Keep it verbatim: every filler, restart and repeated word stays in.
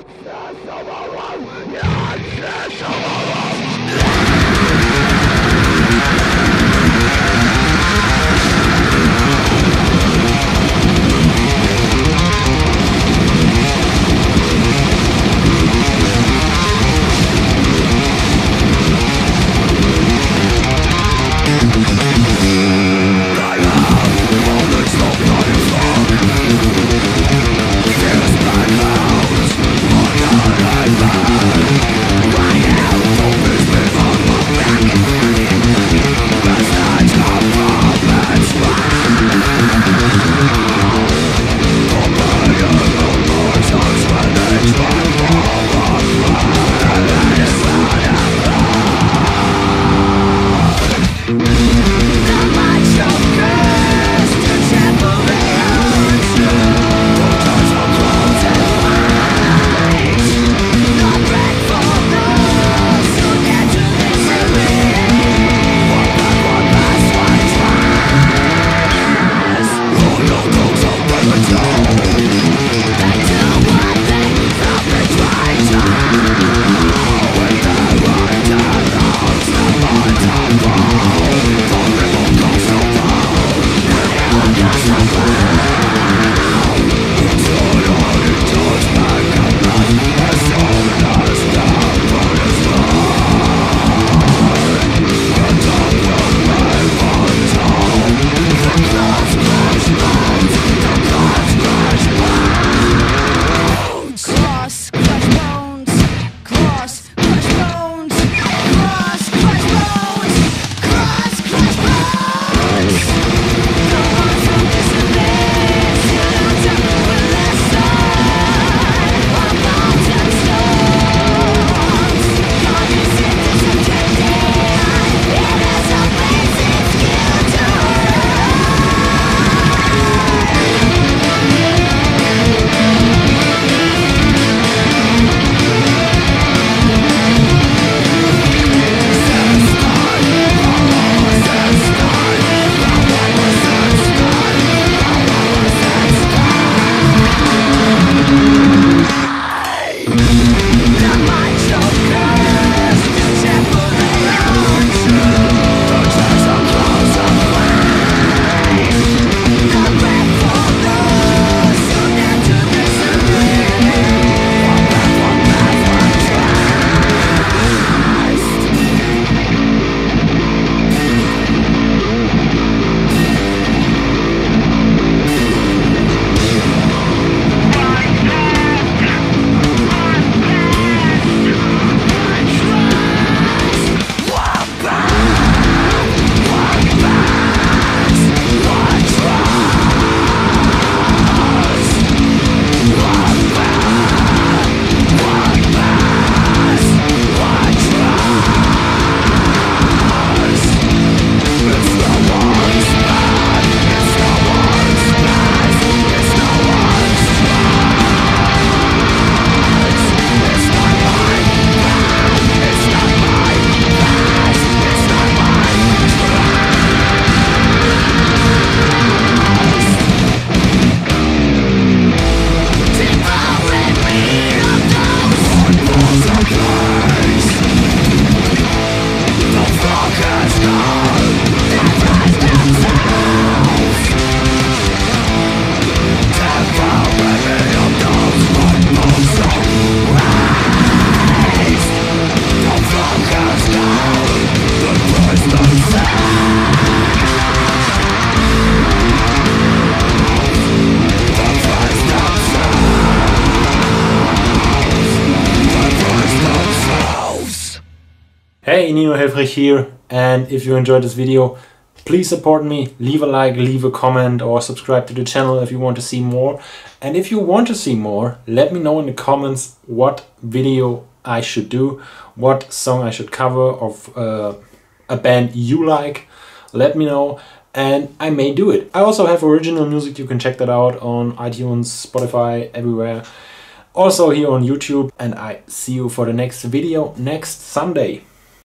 Hey, Nino Helfrich here, and if you enjoyed this video, please support me, leave a like, leave a comment, or subscribe to the channel if you want to see more. And if you want to see more, let me know in the comments what video I should do, what song I should cover of uh, a band you like. Let me know and I may do it. I also have original music, you can check that out on iTunes, Spotify, everywhere. Also here on YouTube, and I see you for the next video next Sunday.